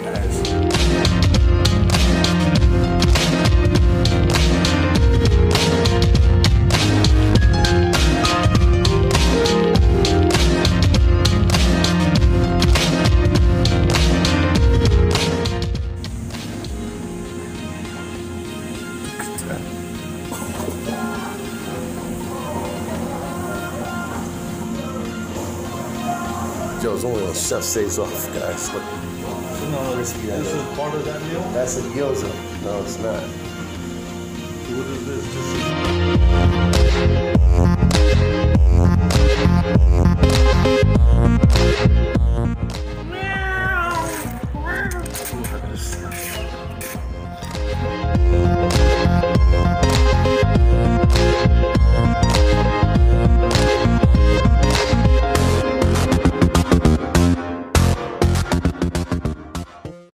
Joe's only on chef saves off, guys. Look. No, this is part of that meal? That's a gyoza. No, it's not. What is this?